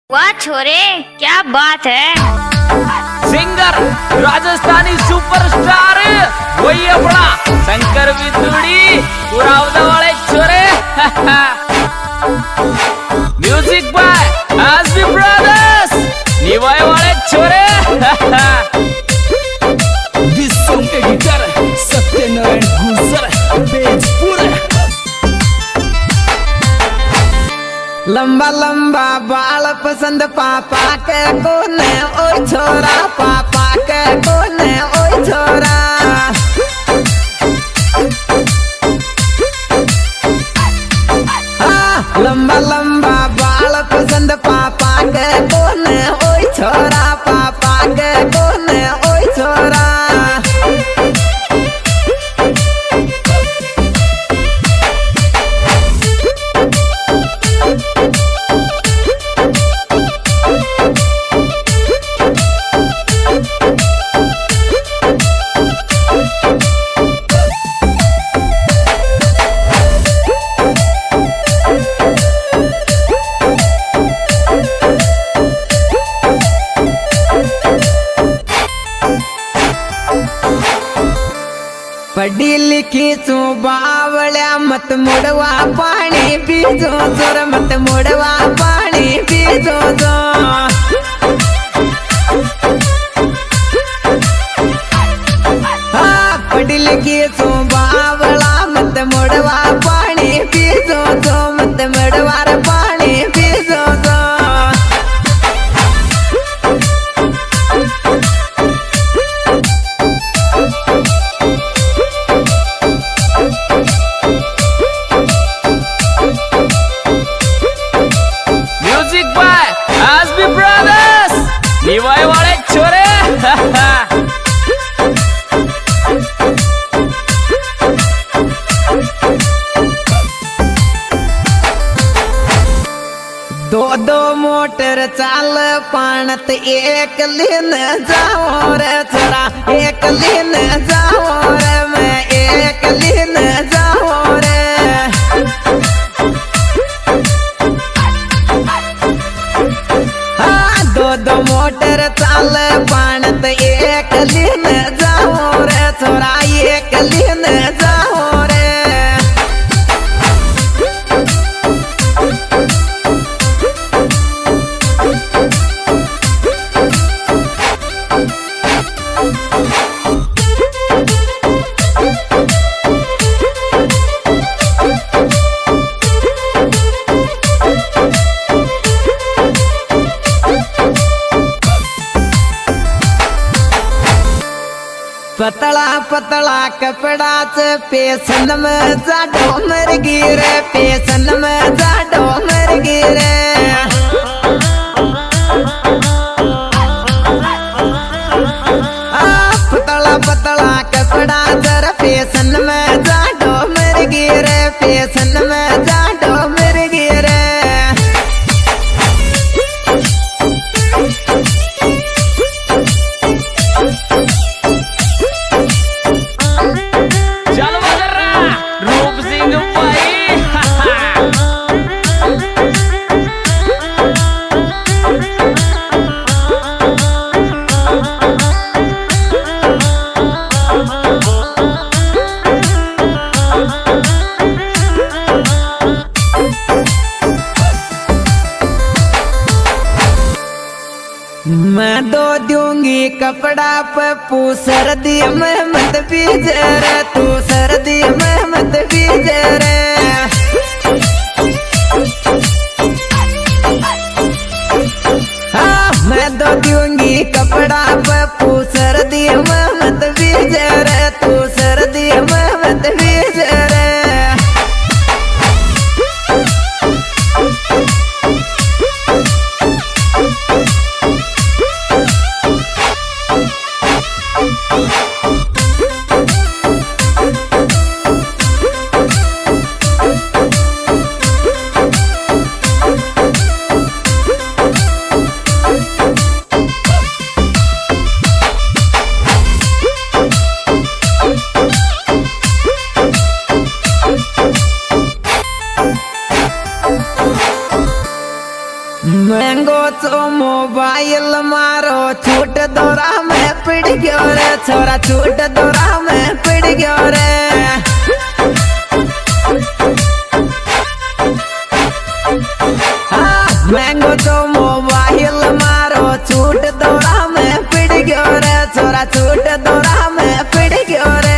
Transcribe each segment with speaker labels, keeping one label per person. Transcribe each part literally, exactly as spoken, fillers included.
Speaker 1: वाह छोरे, क्या बात है।
Speaker 2: सिंगर राजस्थानी सुपरस्टार वही अपना शंकर विदुड़ी पुरावदा वाले छोरे। म्यूजिक बाय एसबी ब्रदर्स निवाय वाले छोरे।
Speaker 3: दिस सॉन्ग एडिटर सत्यनारायण गुजर बेजपुर। लंबा लंबा बाल पसंद पापा के कोने ओ छोरा, पापा के कोने ओ छोरा। हाँ, लंबा लंबा बाल पसंद पापा के कोने ओ छोरा, पापा के कोने ओ छोरा। पढ़ी लिखी सू बावल्या मत मुड़वा पानी पीजो जोर, मत मुड़वा पानी पीजो जो। हाँ, पढ़ी लिखी सू बावला मत मुड़वा पानी पीजो जो, मत मुड़वा पानी पीजो जो।
Speaker 2: निवाय वाले छोरे।
Speaker 3: दो दो मोटर चाल पाणत एक लीन जाओ रे छोरा, एक लीन जाओ रे, मैं एक लीन जाओ रे। हाँ, दो दो मोटर चाल पाणत एक लीन जाओ रे छोरा, एक लीन जाओ रे। पतला पतला कपड़ा से पेशन में जाडो मर गिरे, पेशन में जाडो मर गिरे। पतला पतला कपड़ा जरा पेशन में जाडो मर गिरे, पेशन में जाडो मर गिरे। मैं दो दूंगी कपड़ा पप्पू सर्दी में मत बीजे रे, तू सर्दी में मत बीजे रे। हाँ, मैं दो दूंगी कपड़ा पप्पू सर्दी में मत बीजे रे, तू सर्दी में मत बीजे रे। चो मोबाइल मारो छूट दौरा में पिट गयो रे छोरा छूट दौरा में पिट गयो रे। हाँ महंगो चो मोबाइल मारो छूट दौरा में पिट गयो रे छोरा छूट दौरा में पिट गयो रे।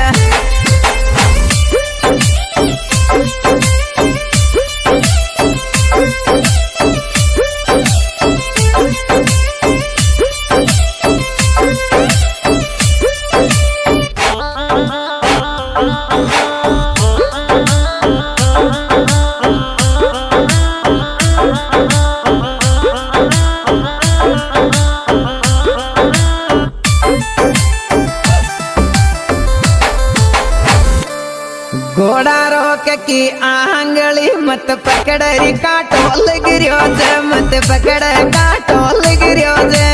Speaker 3: घोड़ा रोक की आंगली मत पकड़ काटो गिरियो जे मत पकड़ काटो गिरियो जे।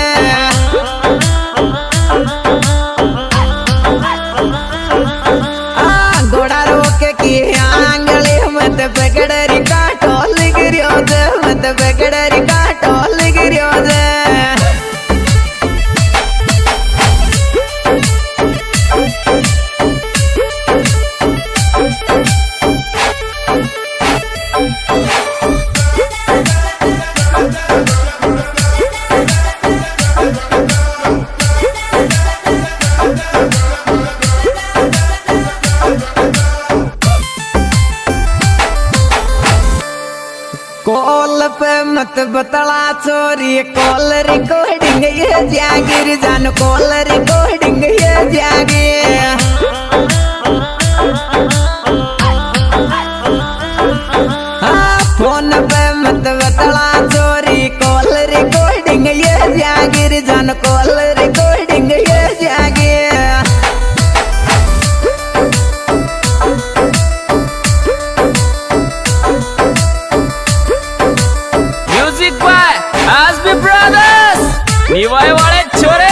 Speaker 3: घोड़ा रोक की आंगली मत पकड़ काटो गिरियो जे मत पकड़ काटो गिरियो जे। कॉल पे मत बतला चोरी कॉल रिकॉर्डिंग ये जागिर जान कॉल रिकॉर्डिंग ये जागिर। हाँ फोन पे मत बतला चोरी कॉल रिकॉर्डिंग ये जागिर जान कॉल रिकॉर्डिंग ये जागिर।
Speaker 2: निवाय वाले छोरे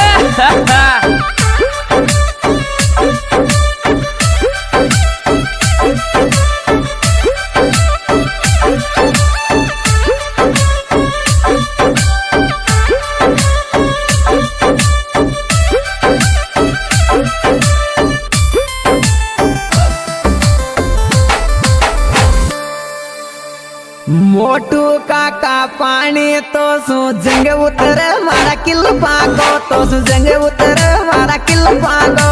Speaker 3: मोटू काका पानी तो सु जंग उतर मारा किल पागो तो सु जंग उतर मारा किल पागो।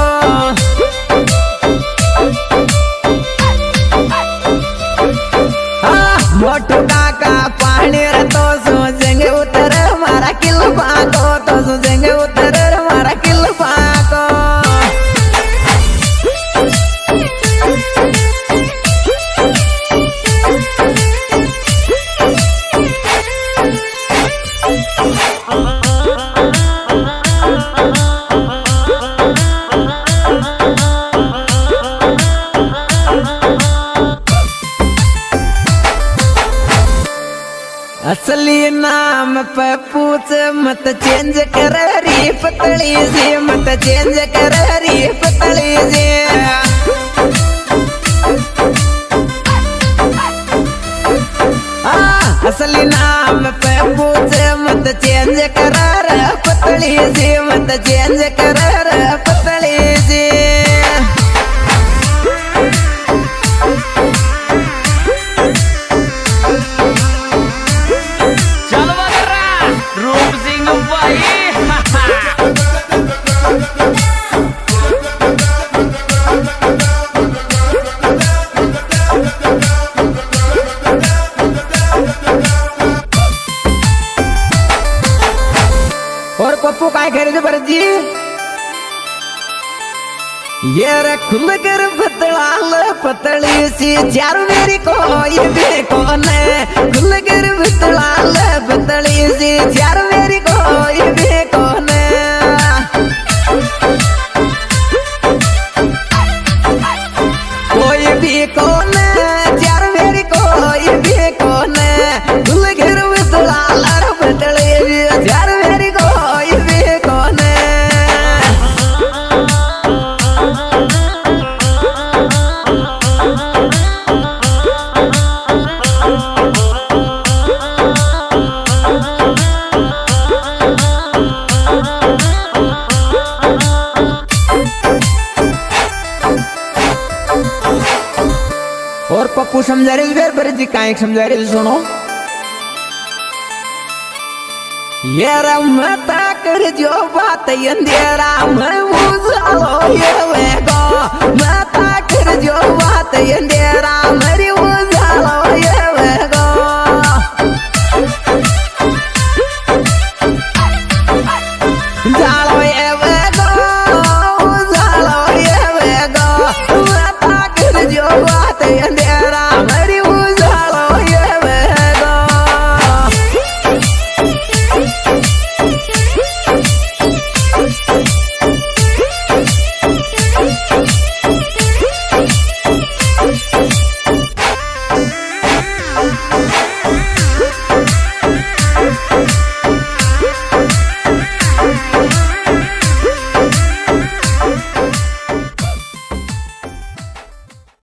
Speaker 3: हाँ मोटू काका पानी तो सु जंग उतर मारा किल पागो तो सु जंग उतर मारा किल पागो। असली नाम पे पूछ मत चेंज कर री पतली सी मत चेंज कर री पतली सी। असली नाम पे पूछ मत चेंज कर पतली सी मत चेंज कर पतली सी। और पप्पू काय करे थे भरत जी ये रे खुल कर पतलाल पतली सी चारू मेरी को ये भी कौन है खुल कर पतलाल पतली सी चारू मेरी को ये भी कौन है। कोई भी कौन है चारू मेरी को ये भी कौन है खुल कर पतलाल पतली सी चारू मेरी को ये भी कौन है। समझा रहे फिर पर जी काहे समझा रहे सुनो ये रमता कर जो बात अंधेरा में उजालो ये वेगो मता कर जो बात अंधेरा मेरी